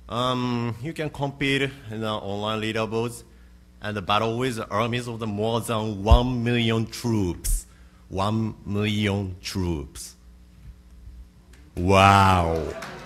You can compete in the online leaderboards and battle with armies of the more than 1 million troops. 1 million troops. Wow.